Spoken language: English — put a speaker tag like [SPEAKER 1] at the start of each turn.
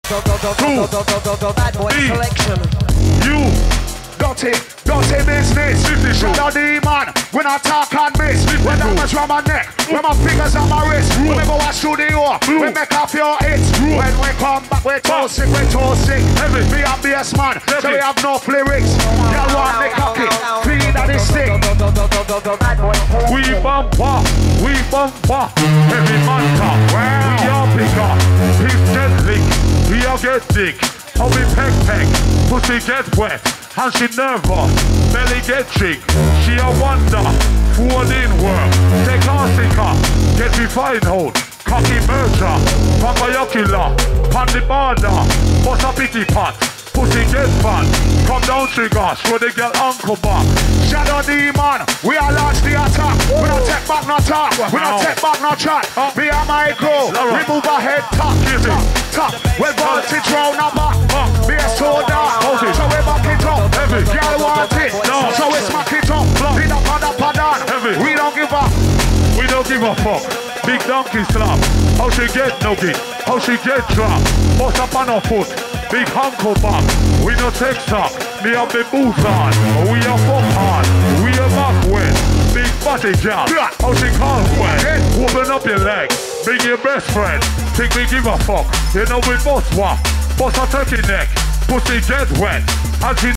[SPEAKER 1] Badboy selection.
[SPEAKER 2] You. Dirty business. Shadow demon. When I talk and miss. When I much round my neck. When my fingers on my wrist. When we go to studio. We make off your hits. When we come back, we're toasting, we're toasting. Me and bass man. So we have no lyrics. Y'all want me cocky. Feed that this thing. We bumper. Heavy manta. We are bigger. He's deadly. We are get dick. How we peck. Pussy get wet. And she nervous, belly get trick. She a wonder, fool in work. Take her sicker, get me fine hold. Cocky murder, Papa pan the border. Bust a pity pot, pussy get fat. Come down trigger, show the girl uncle back. Shadow demon, we are launch the attack. We don't take back no talk, we don't take back no chat. Me and my crew, remove a head top. Well voltage round the back. Be a soda, so we back it up. Girl want it, so we smack it up. Lead up on the padan, we don't give up. We don't give a fuck. Big donkey slap. How she get nugget, how she get drop. Bust up on her foot, big uncle back. We no take stock, me have the boots on. We are fuck hard, we are back wet. Big body girl, how she can't wet. Open up your leg, bring your best friend. Think we give a fuck, you know we both walk. Bust a turkey neck, pussy get wet. And she